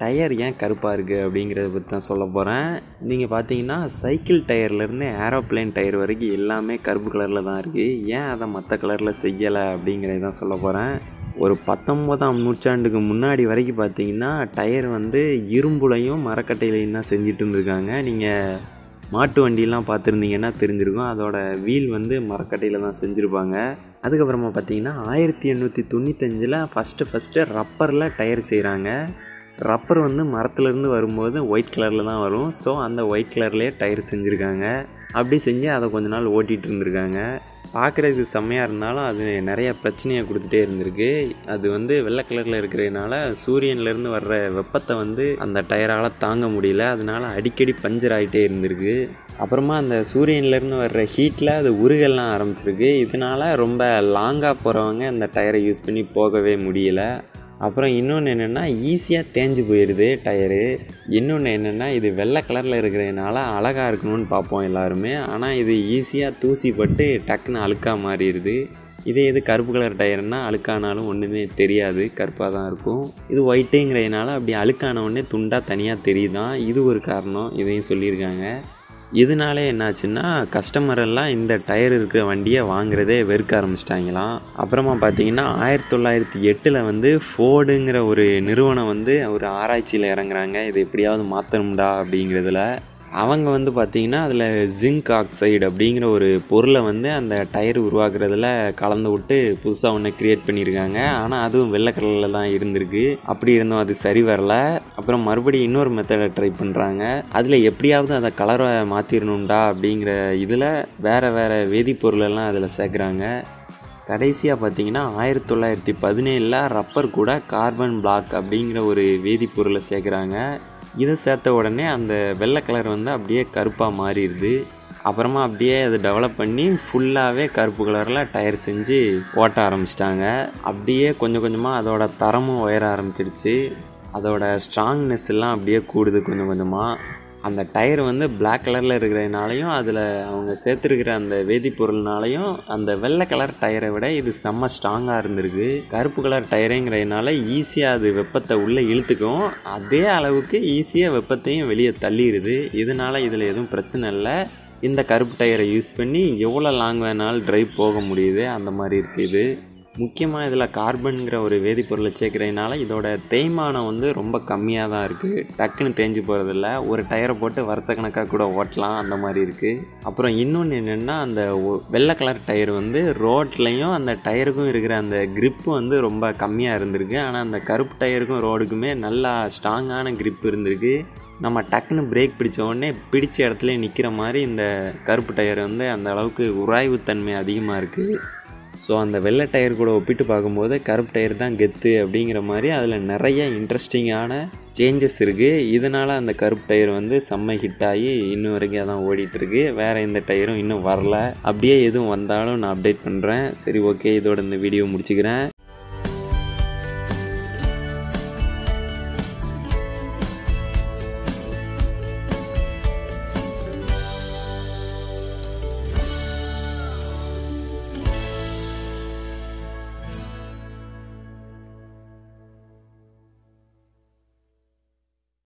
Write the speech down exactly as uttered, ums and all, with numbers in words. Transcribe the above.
Tyre ஏன் கருப்பாக இருக்குது அப்படிங்கிறத பற்றி தான் சொல்ல போகிறேன். நீங்கள் பார்த்தீங்கன்னா சைக்கிள் டயர்லேருந்து ஏரோப்ளேன் டயர் வரைக்கும் எல்லாமே கருப்பு கலரில் தான் இருக்குது. ஏன் அதை மற்ற கலரில் செய்யலை அப்படிங்கிறத தான் சொல்ல போகிறேன். ஒரு பத்தொன்பதாம் நூற்றாண்டுக்கு முன்னாடி வரைக்கும் பார்த்தீங்கன்னா டயர் வந்து இரும்புலையும் மரக்கட்டையிலையும் தான் செஞ்சுட்டு இருந்திருக்காங்க. நீங்கள் மாட்டு வண்டியெலாம் பார்த்துருந்தீங்கன்னா தெரிஞ்சிருக்கும், அதோட வீல் வந்து மரக்கட்டையில் தான் செஞ்சுருப்பாங்க. அதுக்கப்புறமா பார்த்தீங்கன்னா ஆயிரத்தி எண்ணூற்றி தொண்ணூத்தஞ்சில் ஃபஸ்ட்டு ஃபஸ்ட்டு ரப்பரில் டயர் செய்கிறாங்க. ரப்பர் வந்து மரத்துலேருந்து வரும்போது ஒயிட் கலரில் தான் வரும். ஸோ அந்த ஒயிட் கலர்லேயே டயர் செஞ்சுருக்காங்க. அப்படி செஞ்சு அதை கொஞ்ச நாள் ஓட்டிகிட்டு இருந்திருக்காங்க. பார்க்குறதுக்கு செம்மையாக இருந்தாலும் அது நிறைய பிரச்சனையை கொடுத்துட்டே இருந்திருக்கு. அது வந்து வெள்ளை கலரில் இருக்கிறதுனால சூரியன்லேருந்து வர்ற வெப்பத்தை வந்து அந்த டயரால் தாங்க முடியல. அதனால அடிக்கடி பஞ்சர் ஆகிட்டே இருந்திருக்கு. அப்புறமா அந்த சூரியன்லேருந்து வர்ற ஹீட்டில் அது உருகெல்லாம் ஆரம்பிச்சிருக்கு. இதனால் ரொம்ப லாங்காக போகிறவங்க அந்த டயரை யூஸ் பண்ணி போகவே முடியலை. அப்புறம் இன்னொன்று என்னென்னா ஈஸியாக தேஞ்சு போயிடுது டயரு. இன்னொன்று என்னென்னா இது வெள்ளை கலரில் இருக்கிறதுனால அழகாக இருக்கணும்னு பார்ப்போம் எல்லாருமே. ஆனால் இது ஈஸியாக தூசி பட்டு டக்குன்னு அழுக்காக மாறிடுது. இதே இது கருப்பு கலர் டயர்னால் அழுக்கானாலும் ஒன்றுமே தெரியாது, கருப்பாக தான் இருக்கும். இது ஒயிட்டுங்கிறதுனால அப்படி அழுக்கான உடனே துண்டாக தனியாக தெரியுதான். இது ஒரு காரணம், இதையும் சொல்லியிருக்காங்க. இதனாலே என்னாச்சுன்னா கஸ்டமர் எல்லாம் இந்த டயர் இருக்கிற வண்டியை வாங்குறதே வெறுக்க ஆரம்பிச்சிட்டாங்களாம். அப்புறமா பார்த்தீங்கன்னா ஆயிரத்தி தொள்ளாயிரத்தி எட்டில் வந்து ஃபோர்டுங்கிற ஒரு நிறுவனம் வந்து ஒரு ஆராய்ச்சியில் இறங்குறாங்க. இதை எப்படியாவது மாற்றணும்டா அப்படிங்கிறதுல. அவங்க வந்து பார்த்திங்கன்னா அதில் ஜிங்க் ஆக்சைடு அப்படிங்கிற ஒரு பொருளை வந்து அந்த டயர் உருவாக்குறதுல கலந்து விட்டு புதுசாக ஒன்று க்ரியேட் பண்ணியிருக்காங்க. ஆனால் அதுவும் வெள்ளை கலரில் தான் இருந்திருக்கு. அப்படி இருந்தும் அது சரி வரல. அப்புறம் மறுபடியும் இன்னொரு மெத்தடை ட்ரை பண்ணுறாங்க. அதில் எப்படியாவது அதை கலரை மாற்றிடணும்டா அப்படிங்கிற இதில் வேறு வேறு வேதிப்பொருளெல்லாம் அதில் சேர்க்குறாங்க. கடைசியாக பார்த்தீங்கன்னா ஆயிரத்தி தொள்ளாயிரத்தி பதினேழில் ரப்பர் கூட கார்பன் பிளாக் அப்படிங்கிற ஒரு வேதிப்பொருளை சேர்க்குறாங்க. இதை சேர்த்த உடனே அந்த வெள்ளை கலர் வந்து அப்படியே கருப்பாக மாறிடுது. அப்புறமா அப்படியே அதை டெவலப் பண்ணி ஃபுல்லாகவே கருப்பு கலரில் டயர் செஞ்சு ஓட்ட ஆரம்பிச்சிட்டாங்க. அப்படியே கொஞ்சம் கொஞ்சமாக அதோட தரமும் உயர ஆரம்பிச்சிடுச்சு. அதோட ஸ்ட்ராங்னஸ் எல்லாம் அப்படியே கூடுது கொஞ்சம் கொஞ்சமாக. அந்த டயர் வந்து பிளாக் கலரில் இருக்கிறதுனாலையும் அதில் அவங்க சேர்த்துருக்கிற அந்த வேதிப்பொருள்னாலையும் அந்த வெள்ளை கலர் டயரை விட இது செம்ம ஸ்ட்ராங்காக இருந்திருக்கு. கருப்பு கலர் டயருங்கிறதுனால ஈஸியாக அது வெப்பத்தை உள்ளே இழுத்துக்கும், அதே அளவுக்கு ஈஸியாக வெப்பத்தையும் வெளியே தள்ளிடுது. இதனால் இதில் எதுவும் பிரச்சனை இல்லை. இந்த கருப்பு டயரை யூஸ் பண்ணி எவ்வளோ லாங் வேணாலும் ட்ரைவ் போக முடியுது, அந்த மாதிரி இருக்குது. முக்கியமாக இதில் கார்பன்கிற ஒரு வேதிப்பொருளை சேர்க்குறதுனால இதோட தேய்மானம் வந்து ரொம்ப கம்மியாக தான் இருக்குது. டக்குன்னு தேஞ்சு போகிறதில்ல. ஒரு டயரை போட்டு வருஷக்கணக்காக கூட ஓட்டலாம், அந்த மாதிரி இருக்குது. அப்புறம் இன்னொன்று என்னென்னா அந்த வெள்ளை கலர் டயர் வந்து ரோட்லேயும் அந்த டயருக்கும் இருக்கிற அந்த கிரிப்பு வந்து ரொம்ப கம்மியாக இருந்திருக்கு. ஆனால் அந்த கருப்பு டயருக்கும் ரோடுக்குமே நல்லா ஸ்ட்ராங்கான கிரிப் இருந்திருக்கு. நம்ம டக்குன்னு பிரேக் பிடிச்ச உடனே பிடிச்ச இடத்துல நிற்கிற மாதிரி இந்த கருப்பு டயர் வந்து அந்த அளவுக்கு உராய்வுத்தன்மை அதிகமாக இருக்குது. ஸோ அந்த வெள்ளை டயர் கூட ஒப்பிட்டு பார்க்கும்போது கருப்பு டயர் தான் கெத்து அப்படிங்கிற மாதிரி அதில் நிறைய இன்ட்ரெஸ்டிங்கான சேஞ்சஸ் இருக்குது. இதனால் அந்த கருப்பு டயர் வந்து செம்ம ஹிட் ஆகி இன்னும் வரைக்கும் அதான் ஓடிட்டுருக்கு. வேறு எந்த டயரும் இன்னும் வரல. அப்படியே எதுவும் வந்தாலும் நான் அப்டேட் பண்ணுறேன். சரி, ஓகே, இதோட இந்த வீடியோ முடிச்சுக்கிறேன்.